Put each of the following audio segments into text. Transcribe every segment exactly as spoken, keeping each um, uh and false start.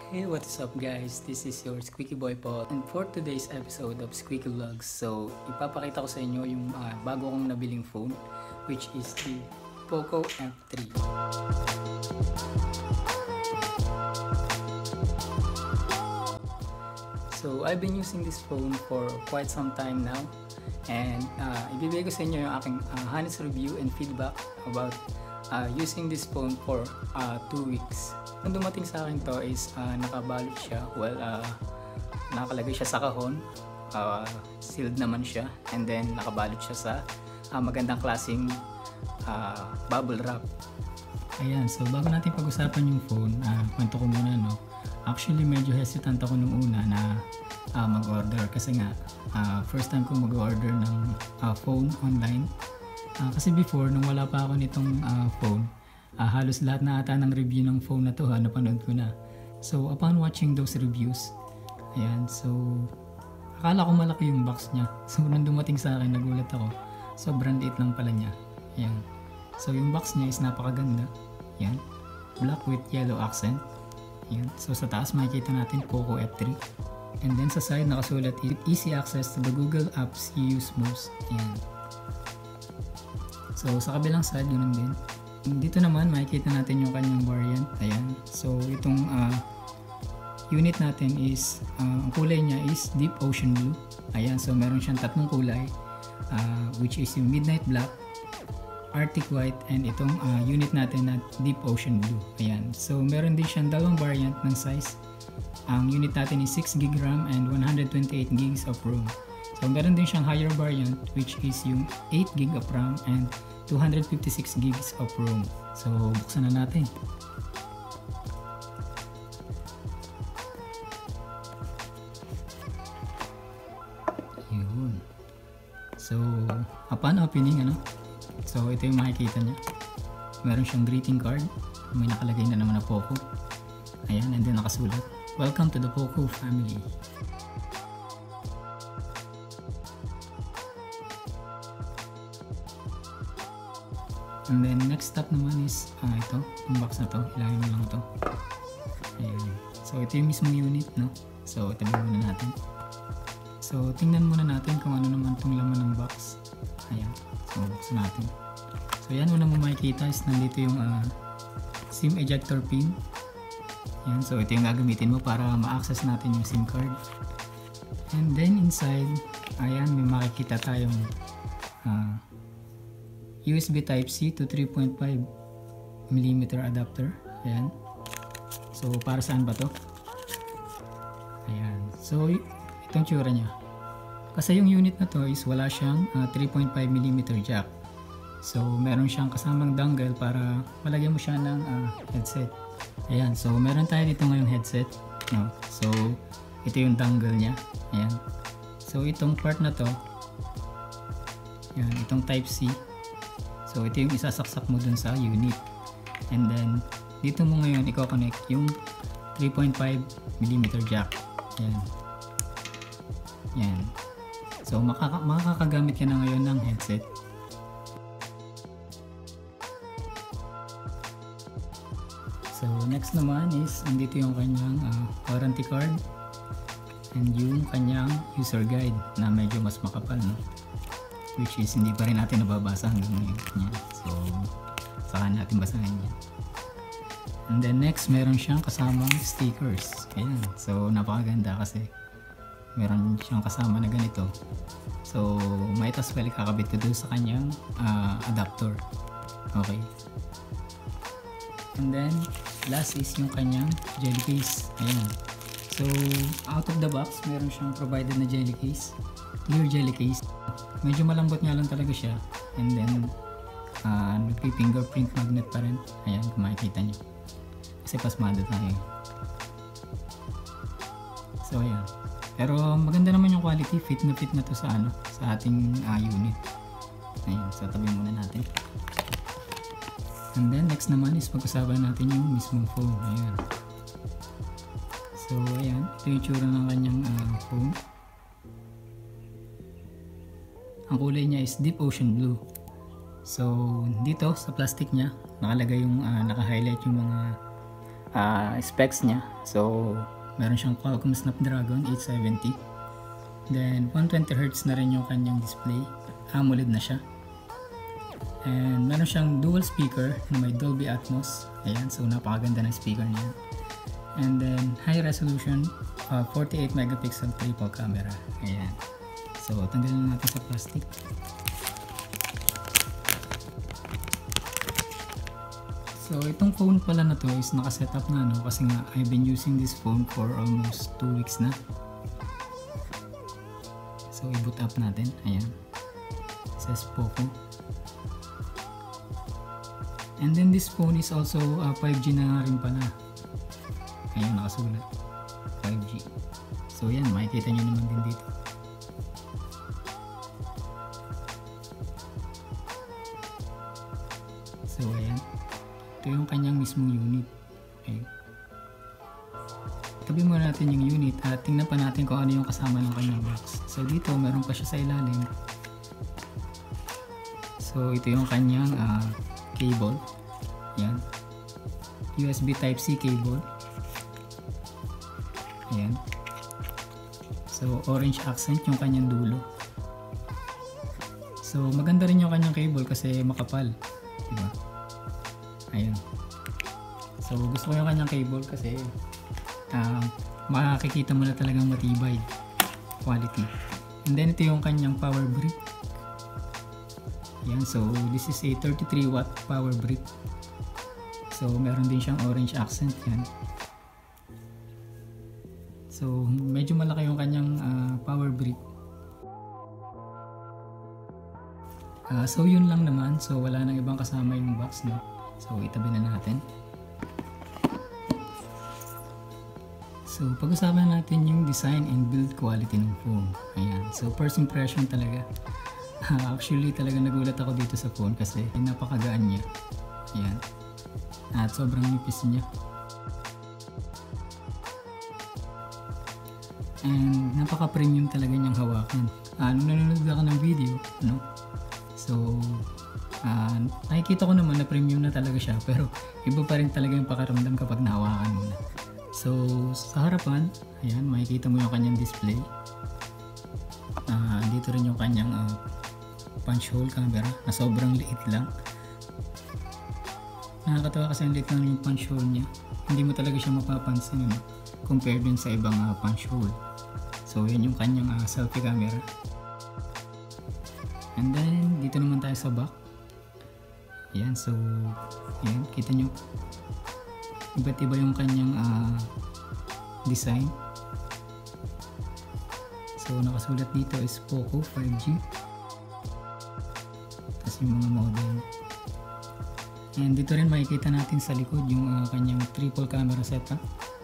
Hey, what's up guys? This is your Squeaky Boy Paul, and for today's episode of Squeaky Vlogs, so ipapakita ko sa inyo yung uh, bago kong nabiling phone, which is the Poco F three. So I've been using this phone for quite some time now, and uh, ibibigay ko sa inyo yung aking uh, honest review and feedback about uh, using this phone for uh, two weeks. Nung dumating sa akin to is uh, nakabalot siya, well, uh, nakalagay siya sa kahon, uh, sealed naman siya, and then nakabalot siya sa uh, magandang klaseng uh, bubble wrap. Ayan, so bago natin pag-usapan yung phone, uh, kwento ko muna, no? Actually, medyo hesitant ako nung una na uh, mag-order kasi nga, uh, first time ko mag-order ng uh, phone online. Uh, kasi before, nung wala pa ako nitong uh, phone, Uh, halos lahat na ata ng review ng phone na to ha, napanood ko na. So upon watching those reviews, ayan, so akala ko malaki yung box niya. So nung dumating sa akin, nagulat ako. Sobrang liit lang pala niya. Ayan. So yung box niya is napakaganda. Ayan. Black with yellow accent. Ayan. So sa taas makikita natin Poco F three. And then sa side nakasulat easy access to the Google apps you use most. Ayan. So sa kabilang side, ganun din. Dito naman makikita natin yung kanyang variant. Ayan. So itong uh, unit natin is uh, ang kulay niya is Deep Ocean Blue. Ayan. So meron siyang tatlong kulay uh, which is yung Midnight Black, Arctic White, and itong uh, unit natin na Deep Ocean Blue. Ayan. So meron din siyang dalawang variant ng size. Ang unit natin is six gig RAM and one hundred twenty-eight gigs of ROM. So meron din siyang higher variant which is yung eight gig of RAM and two hundred fifty-six gigs of ROM. So buksan na natin. Yun. So upon opening, ano, so ito yung makikita niya. Meron siyang greeting card, may nakalagay na naman na Poco. Ayan, and then nakasulat, welcome to the Poco family. And then next step naman is uh, ito, yung box na to, ilagay mo lang ito. Ayan. So ito yung mismong unit, no? So itabi muna natin. So tingnan muna natin kung ano naman itong laman ng box. Ayan. So buksan natin. So yan, una mo makikita is nandito yung uh, SIM ejector pin. Ayan. So ito yung gagamitin mo para ma-access natin yung SIM card. And then inside, ayan, may makikita tayong uh, U S B Type-C to three point five millimeter adapter. Ayan. So para saan ba to? Ayan. So itong tsura niya. Kasi yung unit na to is wala siyang uh, three point five millimeter jack. So meron siyang kasamang dongle para malagyan mo siya ng uh, headset. Ayan. So meron tayo dito ngayong headset, no? So ito yung dongle niya. Ayan. So itong part na to, ayan, itong Type-C. So ito yung isasaksak mo dun sa unit. And then dito mo ngayon i-connect yung three point five millimeter jack. Yan. Yan. So makaka makakagamit ka na ngayon ng headset. So next naman is andito yung kanyang uh, warranty card and yung kanyang user guide na medyo mas makapal, no? Which is hindi pa rin natin nababasa hanggang ngayon. So saka natin basahin yan. And then next, meron siyang kasamang stickers. Ayan. So napakaganda kasi meron siyang kasama na ganito. So might as well kakabit ko doon sa kanyang uh, adapter. Okay. And then last is yung kanyang jelly case. Ayan. So out of the box, meron siyang provided na jelly case. Clear jelly case. Medyo malambot nga lang talaga siya. And then uh, nagpi-fingerprint magnet pa rin. Ayan, kung makikita nyo. Kasi pasmado tayo. So ayan. Pero maganda naman yung quality. Fit na fit na to sa ano, sa ating uh, unit. Ayan, so tabi muna natin. And then next naman is pag-usapan natin yung mismong phone. Ayan. So ayan, ito yung tsura ng kanyang uh, phone. Ang kulay niya is Deep Ocean Blue. So dito sa plastic niya nakalagay yung uh, naka-highlight yung mga uh, specs niya. So meron siyang Qualcomm Snapdragon eight seventy. Then one twenty hertz na rin yung kanyang display. AMOLED na siya. And meron siyang dual speaker na may Dolby Atmos. Ayan, so napakaganda ng speaker niya. And then high resolution uh, forty-eight megapixel triple camera. Ayan. So tanggalin natin sa plastic. So itong phone pala na to is naka-setup na, no, kasi nga I've been using this phone for almost two weeks na. So i-boot up natin. Ayan. It says Poco. And then this phone is also uh, five G na rin pala. Ayan, nakasulat five G. So yan, makikita nyo naman din dito. So ayan, ito yung kanyang mismong unit. Okay. Tabi muna natin yung unit at tingnan pa natin kung ano yung kasama ng kanyang box. So dito meron pa siya sa ilalim. So ito yung kanyang uh, cable. Ayan, U S B Type C cable. Ayan. So orange accent yung kanyang dulo. So maganda rin yung kanyang cable kasi makapal, diba? Ayan. So gusto ko yung kanyang cable kasi uh, makikita mo na talagang matibay, quality. And then ito yung kanyang power brick. Ayan, so this is a thirty-three watt power brick. So meron din siyang orange accent yan. So medyo malaki yung kanyang uh, power brick. Uh, so yun lang naman. So wala nang ibang kasama yung box, no? So itabi na natin. So pag-usapan natin yung design and build quality ng phone. Ayan. So first impression talaga. Actually talaga nagulat ako dito sa phone kasi napakagaan niya. Ayan. At sobrang nipis niya. And napaka-premium talaga niyang hawakan. Uh, nung nanonood ako ng video, no? So Uh, nakikita ko naman na premium na talaga siya, pero iba pa rin talaga yung pakiramdam kapag nahawakan mo na. So sa harapan, ayan, makikita mo yung kanyang display. Uh, dito rin yung kanyang uh, punch hole camera na sobrang liit lang. Nakakatawa kasi ang liit lang yung punch hole niya. Hindi mo talaga siya mapapansin, no? Compared din sa ibang uh, punch hole. So yun yung kanyang uh, selfie camera. And then dito naman tayo sa back. Ayan, so ayan, kita nyo iba't iba yung kanyang uh, design. So nakasulat dito is Poco five G kasi yung mga model. And dito rin makikita natin sa likod yung uh, kanyang triple camera setup.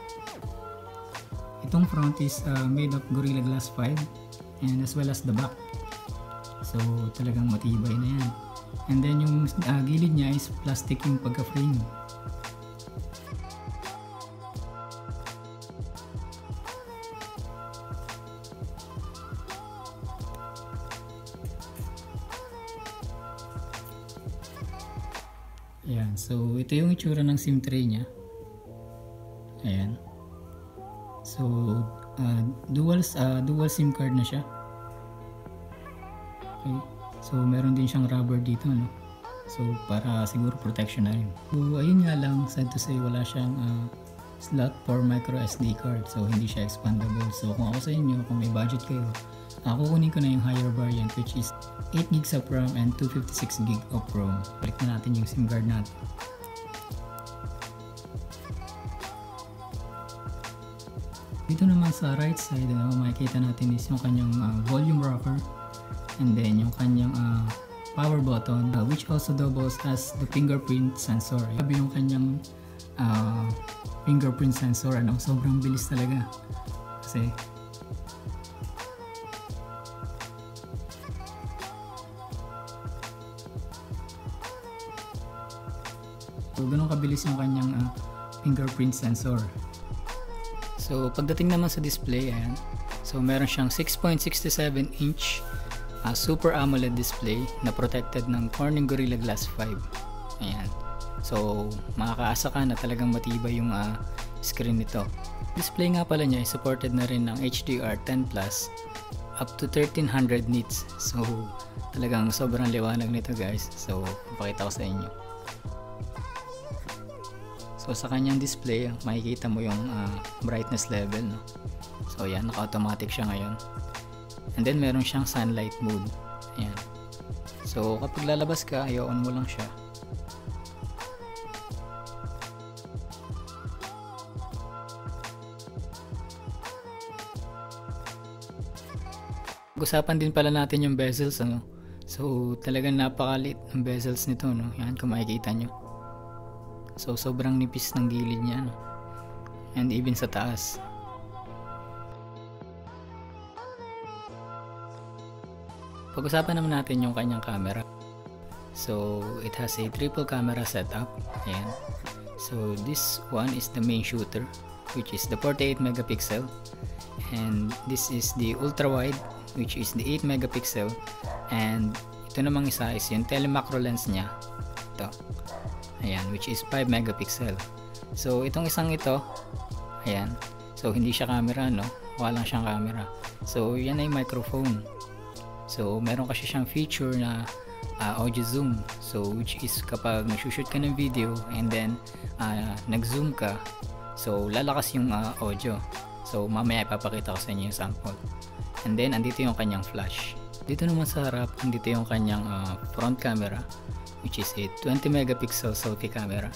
Itong front is uh, made of Gorilla Glass five and as well as the back. So talagang matibay na yan. And then yung uh, gilid niya is plastic yung pagka-frame. Ayan, so ito yung itsura ng SIM tray niya. Ayan. So uh, dual uh, dual SIM card na siya. Okay. So meron din siyang rubber dito, no? So para siguro protection na rin. So ayun nga lang, sad to say wala siyang uh, slot for micro S D card. So hindi siya expandable. So kung ako sa inyo, kung may budget kayo, uh, kukunin ko na yung higher variant which is eight gigs of RAM and two fifty-six gigs of ROM. Balik na natin yung SIM card natin. Dito naman sa right side, ano, makikita natin is yung kanyang uh, volume rocker. And then yung kanyang uh, power button uh, which also doubles as the fingerprint sensor. Sabi yung kanyang uh, fingerprint sensor, ano, sobrang bilis talaga kasi so ganun kabilis yung kanyang uh, fingerprint sensor. So pagdating naman sa display, ayan, so meron siyang six point six seven inch Uh, Super AMOLED display na protected ng Corning Gorilla Glass five. Ayan. So makakaasa ka na talagang matibay yung uh, screen nito. Display nga pala niya ay supported na rin ng H D R ten plus up to thirteen hundred nits. So talagang sobrang liwanag nito guys. So papakita ko sa inyo. So sa kanyang display makikita mo yung uh, brightness level, no? So yan, naka-automatic siya ngayon. And then meron siyang sunlight mode. Ayan. So kapag lalabas ka, i-on mo lang siya. Usapan din pala natin yung bezels, ano. So talagang napakaliit ng bezels nito, no. Yan, kung makikita nyo. So sobrang nipis ng gilid niya, no? And even sa taas. Pag-usapan naman natin yung kanyang camera. So it has a triple camera setup. Ayan. So this one is the main shooter, which is the forty-eight megapixel, and this is the ultra wide, which is the eight megapixel, and ito namang isa is yung telemacro lens niya, ito, ayan, which is five megapixel. So itong isang ito, ayan, so hindi siya camera, no, wala lang siyang camera. So yan ay microphone. So meron kasi siyang feature na uh, audio zoom, so which is kapag nagsushoot ka ng video and then uh, nag zoom ka, so lalakas yung uh, audio. So mamaya ipapakita ko sa inyo yung sample. And then andito yung kanyang flash. Dito naman sa harap, andito yung kanyang uh, front camera, which is a twenty megapixel selfie camera.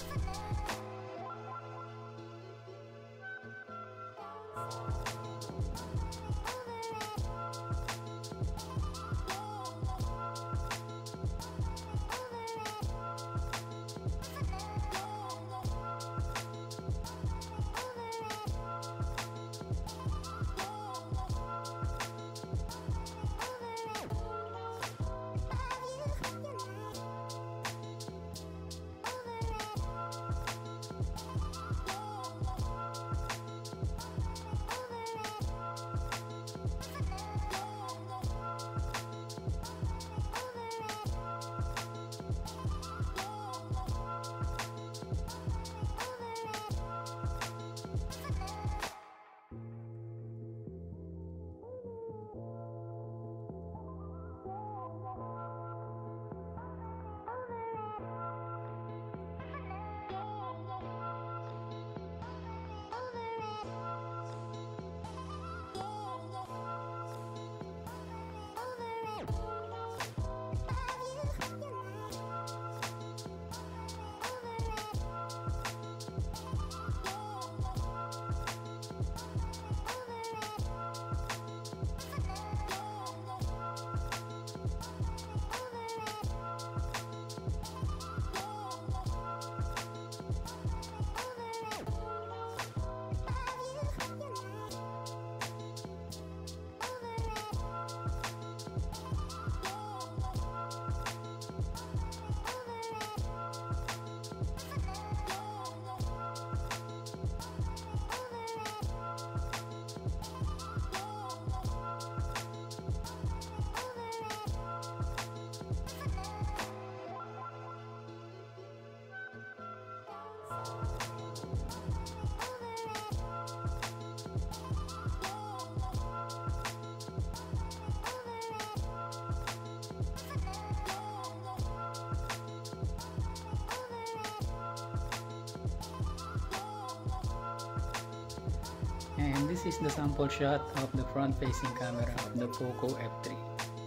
And this is the sample shot of the front-facing camera of the Poco F three.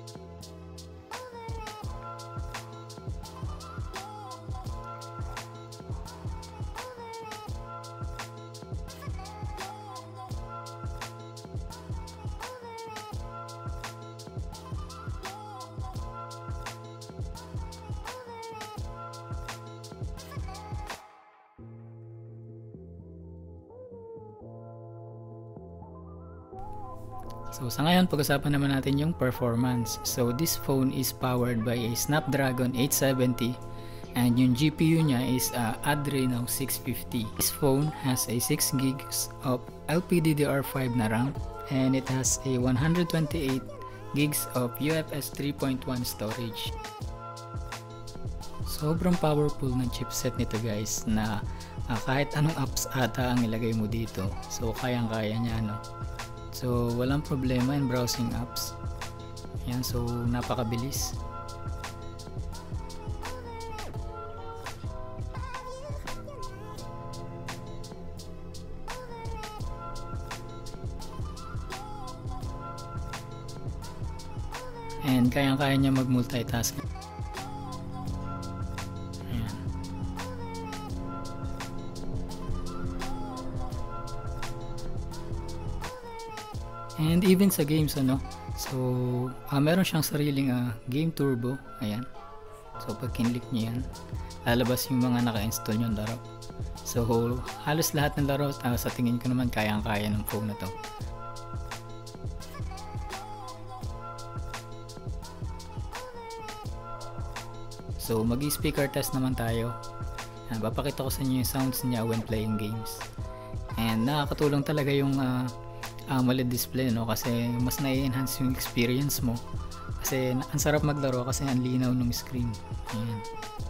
So sa ngayon, pag-usapan naman natin yung performance. So this phone is powered by a Snapdragon eight seventy and yung G P U niya is uh, Adreno six fifty. This phone has a six gigs of L P D D R five na RAM and it has a one hundred twenty-eight gigs of U F S three point one storage. Sobrang powerful ng chipset nito guys, na uh, kahit anong apps ata ang ilagay mo dito, so kayang kaya niya, no? So walang problema in browsing apps. Yan, so napakabilis. And kayang-kaya niya mag-multitask. Ayan. And even sa games, ano, so uh, meron siyang sariling uh, game turbo. Ayan. So pag kinlik niyo yan, lalabas yung mga naka-install yung laro. So halos lahat ng laro, uh, sa tingin ko naman kayang-kaya ng phone na to. So mag-speaker test naman tayo. Ayan, papakita ko sa inyo yung sounds niya when playing games. And nakakatulong talaga yung uh, AMOLED display, no? Kasi mas na-enhance yung experience mo. Kasi ang sarap maglaro kasi ang linaw ng screen. Ayan.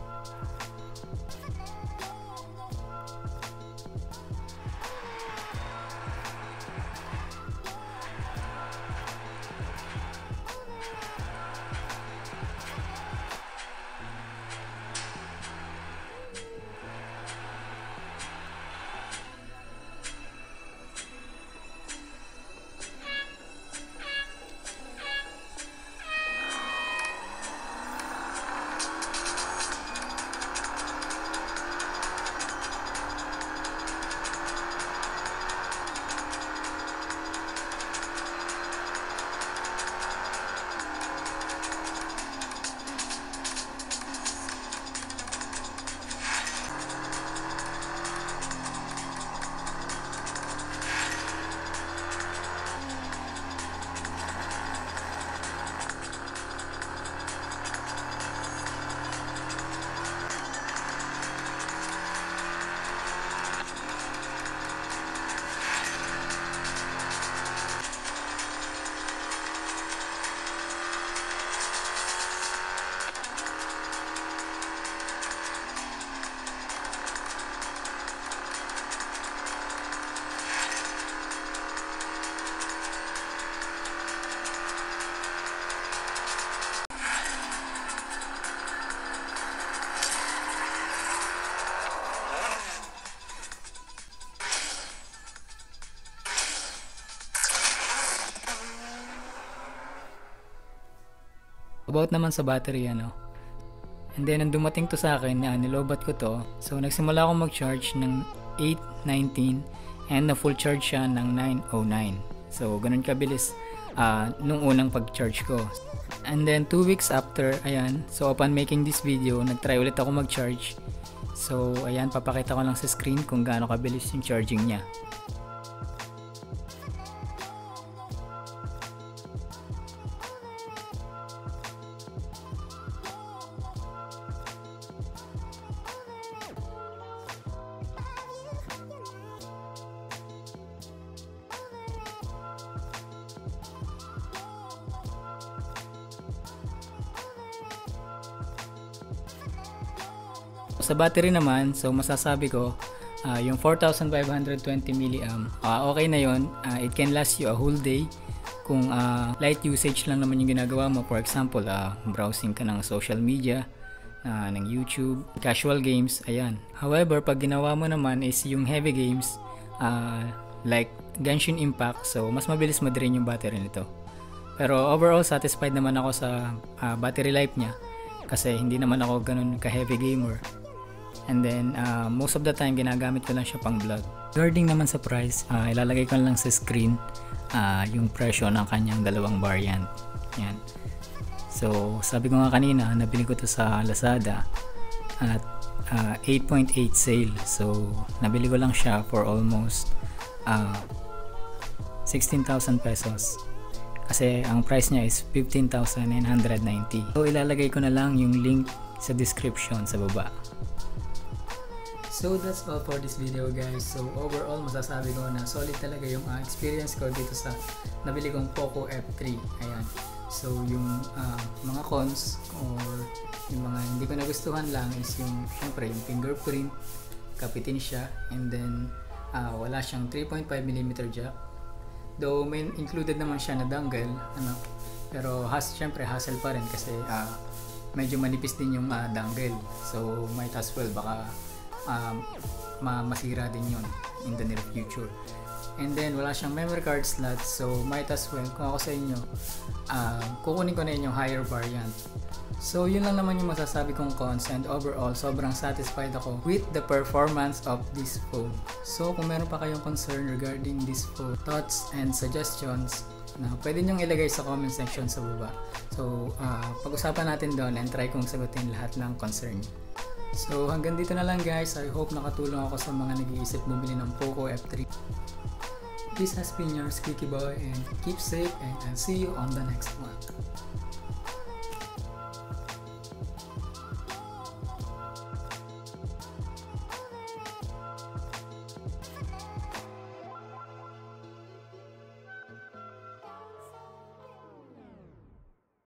About naman sa battery, ano, and then nang dumating to sa akin, uh, nilobat ko to, so nagsimula akong mag-charge ng eight nineteen and na full charge siya ng nine oh nine. So ganun kabilis uh, nung unang pag-charge ko. And then two weeks after, ayan, so upon making this video, nag-try ulit ako mag-charge. So ayan, papakita ko lang sa screen kung gaano kabilis yung charging niya. Sa battery naman, so masasabi ko, uh, yung four thousand five hundred twenty milliamp, uh, okay na yon. Uh, it can last you a whole day kung uh, light usage lang naman yung ginagawa mo. For example, uh, browsing ka ng social media, uh, ng YouTube, casual games, ayan. However, pag ginawa mo naman is yung heavy games, uh, like Genshin Impact, so mas mabilis ma-drain yung battery nito. Pero overall, satisfied naman ako sa uh, battery life niya kasi hindi naman ako ganun ka-heavy gamer. And then, uh, most of the time, ginagamit ko lang siya pang vlog. Regarding naman sa price, uh, ilalagay ko lang sa screen uh, yung presyo ng kanyang dalawang variant. Yan. So, sabi ko nga kanina, nabili ko to sa Lazada at uh, eight point eight sale. So, nabili ko lang siya for almost uh, sixteen thousand pesos. Kasi ang price niya is fifteen thousand nine hundred ninety. So, ilalagay ko na lang yung link sa description sa baba. So that's all for this video guys. So overall masasabi ko na solid talaga yung uh, experience ko dito sa nabili kong Poco F three. Ayan. So yung uh, mga cons or yung mga hindi ko nagustuhan lang is yung syempre yung fingerprint, kapitin siya, and then uh, wala siyang three point five millimeter jack. Though may included naman siya na dongle, ano, pero has syempre hassle pa rin kasi uh, medyo manipis din yung uh, dongle. So might as well baka um, ma masira din yun in the near future. And then wala siyang memory card slot, so might as well kung ako sa inyo, uh, kukunin ko na yun yung higher variant. So yun lang naman yung masasabi kong cons, and overall sobrang satisfied ako with the performance of this phone. So kung meron pa kayong concern regarding this phone, thoughts and suggestions, na pwede nyong ilagay sa comment section sa baba. So uh, pag-usapan natin doon and try kong sagutin lahat ng concern. So hanggang dito na lang guys. I hope nakatulong ako sa mga nag-iisip bumili ng Poco F three. This has been your Squeaky Boy, and keep safe, and I'll see you on the next one.